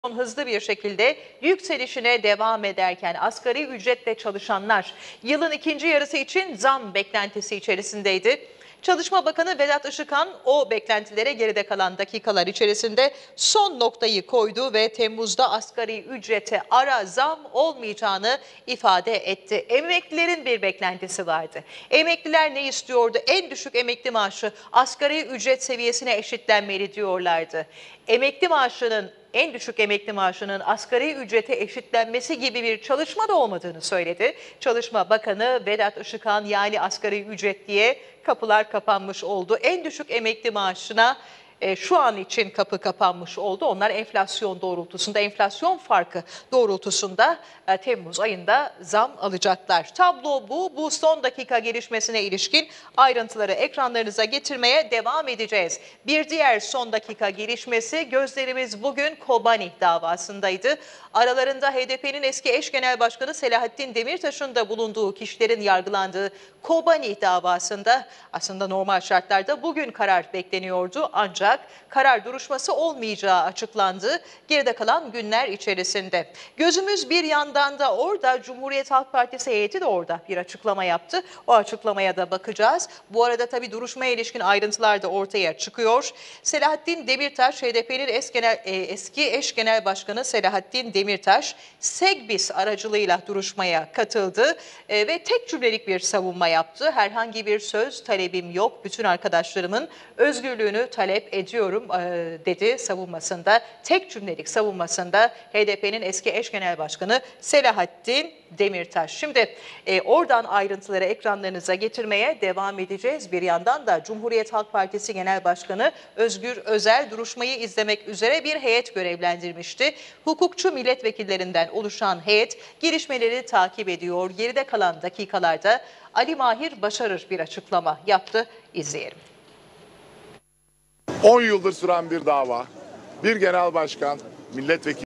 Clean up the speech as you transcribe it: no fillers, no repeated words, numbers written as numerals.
Hızlı bir şekilde yükselişine devam ederken asgari ücretle çalışanlar yılın ikinci yarısı için zam beklentisi içerisindeydi. Çalışma Bakanı Vedat Işıkhan o beklentilere geride kalan dakikalar içerisinde son noktayı koydu ve Temmuz'da asgari ücrete ara zam olmayacağını ifade etti. Emeklilerin bir beklentisi vardı. Emekliler ne istiyordu? En düşük emekli maaşı asgari ücret seviyesine eşitlenmeli diyorlardı. En düşük emekli maaşının asgari ücrete eşitlenmesi gibi bir çalışma da olmadığını söyledi. Çalışma Bakanı Vedat Işıkhan yani asgari ücret diye kapılar kapanmış oldu. En düşük emekli maaşına şu an için kapı kapanmış oldu. Onlar enflasyon doğrultusunda, enflasyon farkı doğrultusunda Temmuz ayında zam alacaklar. Tablo bu. Bu son dakika gelişmesine ilişkin ayrıntıları ekranlarınıza getirmeye devam edeceğiz. Bir diğer son dakika gelişmesi gözlerimiz bugün Kobani davasındaydı. Aralarında HDP'nin eski eş genel başkanı Selahattin Demirtaş'ın da bulunduğu kişilerin yargılandığı Kobani davasında aslında normal şartlarda bugün karar bekleniyordu. Ancak karar duruşması olmayacağı açıklandı geride kalan günler içerisinde. Gözümüz bir yandan da orada, Cumhuriyet Halk Partisi heyeti de orada bir açıklama yaptı. O açıklamaya da bakacağız. Bu arada tabii duruşmaya ilişkin ayrıntılar da ortaya çıkıyor. Selahattin Demirtaş, HDP'nin eski eş genel başkanı Selahattin Demirtaş, Segbis aracılığıyla duruşmaya katıldı ve tek cümlelik bir savunma yaptı. Herhangi bir söz talebim yok, bütün arkadaşlarımın özgürlüğünü talep ediyorum dedi savunmasında. Tek cümlelik savunmasında HDP'nin eski eş genel başkanı Selahattin Demirtaş. Şimdi oradan ayrıntıları ekranlarınıza getirmeye devam edeceğiz. Bir yandan da Cumhuriyet Halk Partisi Genel Başkanı Özgür Özel duruşmayı izlemek üzere bir heyet görevlendirmişti. Hukukçu milletvekillerinden oluşan heyet gelişmeleri takip ediyor. Geride kalan dakikalarda Ali Mahir Başarır bir açıklama yaptı. İzleyelim. 10 yıldır süren bir dava, bir genel başkan, milletvekili